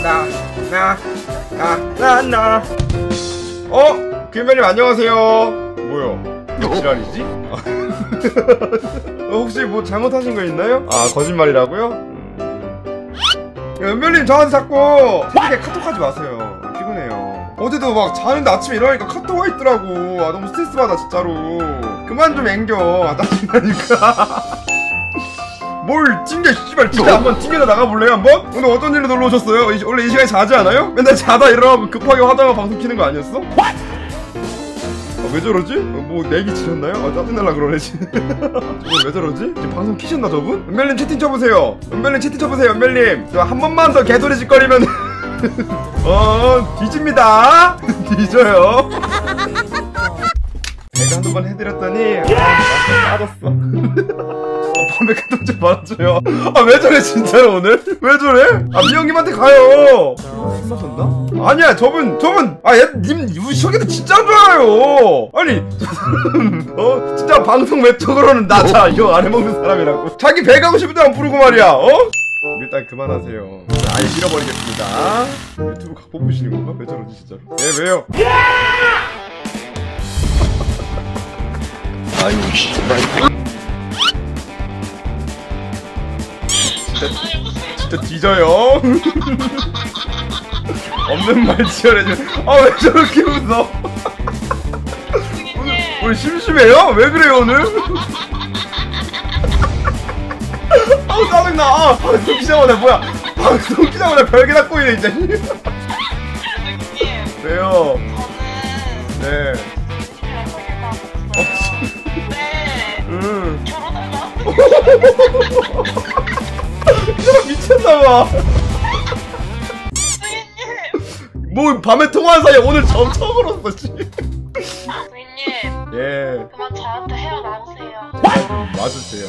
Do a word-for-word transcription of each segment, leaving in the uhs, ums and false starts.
나 나 나 나 나 어? 김현님 안녕하세요. 뭐야? 지랄이지? 어, 혹시 뭐 잘못하신 거 있나요? 아 거짓말이라고요? 음. 은별님 저한테 자꾸 새벽에 카톡하지 마세요. 피곤해요. 어제도 막 자는데 아침에 일어나니까 카톡 와 있더라고. 아 너무 스트레스 받아 진짜로. 그만 좀 앵겨. 아 짜증나니까. 뭘 튕겨 씨발. 진짜 한번 튕겨서 나가볼래요 한번? 오늘 어떤 일로 놀러 오셨어요? 이, 원래 이 시간에 자지 않아요? 맨날 자다 일어나고 급하게 하다가 방송 키는 거 아니었어? 아, 왜 저러지? 어, 뭐 내기 치셨나요? 아 짜증날라 그러네 지금. 저분 왜 저러지? 지금 방송 키셨나 저분? 은별님 채팅 쳐보세요. 은별님 채팅 쳐보세요. 은별님 저 한 번만 더 개소리 짓거리면 어 뒤집니다. 뒤져요. 내가 한두 번 해드렸더니 아, 빠졌어. 밤에 카톡 좀 말아줘요. 아 왜 저래 진짜로 오늘? 왜 저래? 아 미영님한테 가요. 술 마셨나? 아니야 저분 저분 아님 소개도 진짜 좋아요. 아니 어 진짜 방송 외적으로는 나자 이거 안 해먹는 사람이라고. 자기 배 가고 싶은데 안 부르고 말이야. 어? 일단 그만하세요. 아예 잃어버리겠습니다. 유튜브 각 뽑으시는 건가? 왜 저러지 진짜로? 예 왜요? 아유 씨발. 진짜, 진짜 뒤져요. 없는 말 지어내줘. 아 왜 저렇게 웃어? 오늘, 오늘 심심해요? 왜 그래요 오늘? 아우 짜증나. 아, 방송 키자마자 뭐야? 방송 키자마자 별게 다 꼬이네 진짜. 왜요? 저는 네. 네. 응. 결혼하자. 미쳤나봐. 부인님. 뭐 밤에 통화한 사이에 오늘 처음 처음 울었어. 부인님. 예. 그만 저한테 헤어나오세요. 제발 좀 와주세요.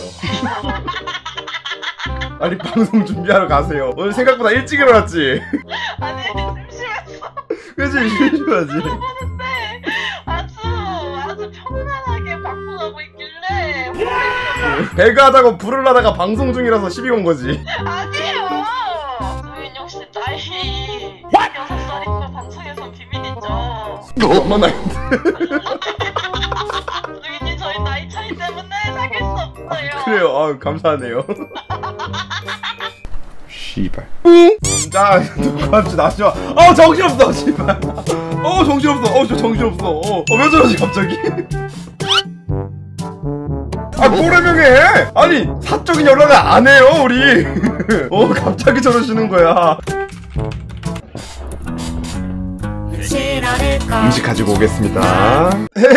아니 방송 준비하러 가세요. 오늘 생각보다 일찍 일어났지? 아니 심심했어. 그치 심심하지. 들어보는데 아주 아주 평안하게 바꾸고 있길래 배가 하자고 부르려다가 방송 중이라서 시비 건 거지. 아니에요. 부인님 혹시 나이 여섯 살인 거 방송에선 비밀이죠? 엄마 나이. 부인님 저희 나이 차이 때문에 사귈 수 없어요. 그래요. 아 감사하네요. 씨발. 응? 자 누구한테 나죠? 어 정신없어 씨발. 어 정신없어. 어 저 정신없어. 어, 어 왜 저러지 갑자기? 아 꼬레명해. 아니 사적인 연락을 안 해요 우리. 어 갑자기 저러시는 거야. 음식 가지고 오겠습니다.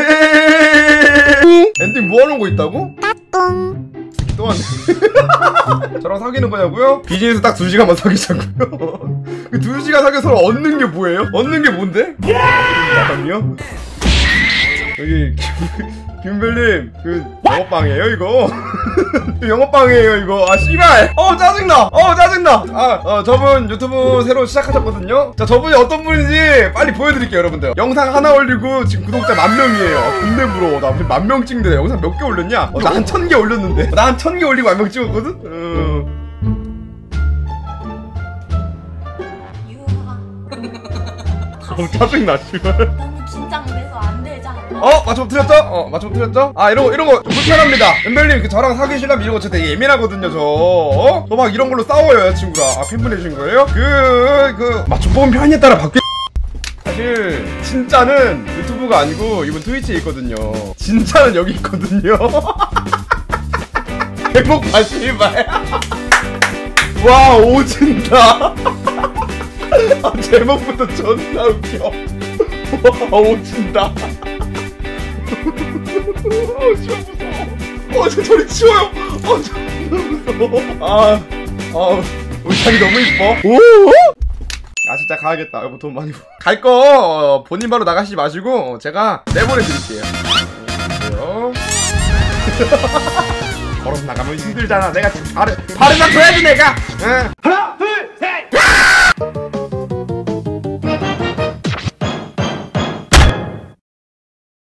엔딩 뭐하는 거 있다고? 따뚱. 또 왔네. 저랑 사귀는 거냐고요? 비즈니스 딱 두 시간만 사귀자고요. 그 두 시간 사귀어 서로 얻는 게 뭐예요? 얻는 게 뭔데? 나감이요? 여기 김별님 그 영업방이에요 이거? 영업방이에요 이거. 아 씨발. 어 짜증나. 어 짜증나. 아 어, 저분 유튜브 새로 시작하셨거든요. 자 저분이 어떤 분인지 빨리 보여드릴게요 여러분들. 영상 하나 올리고 지금 구독자 만 명이에요. 아, 근데 부러워. 나 만 명 찍는데 영상 몇 개 올렸냐? 어, 나 한 천 개 올렸는데. 나 한 천 개 올리고 만 명 찍었거든? 어... 어 짜증나 씨발. 너무 긴장돼서 안 되잖아. 어? 맞춤 틀렸죠? 어 맞춤 틀렸죠? 아 이런거 이런거 불편합니다. 은별님 그 저랑 사귀시려면 이런거 저 되게 예민하거든요 저. 어? 저 막 이런걸로 싸워요 여자친구랑. 아 팬분해주신 거예요? 그... 그 맞춤 뽑은 편에 따라 바뀌... 사실 진짜는 유튜브가 아니고 이분 트위치에 있거든요. 진짜는 여기 있거든요. 제목 봐 씨발. 와 오진다. 아 제목부터 존나 웃겨. 와 오진다. 어 진짜 무서워. 어 저 저리 치워요. 어 존나 무서워. 아, 아 우리 자기 너무 이뻐. 오? 아 진짜 가야겠다. 여보 돈 많이 갈거 본인 바로 나가시지 마시고 제가 내보내드릴게요. 어, 걸어서 나가면 힘들잖아. 내가 발을 발을 맞춰야지 내가. 응.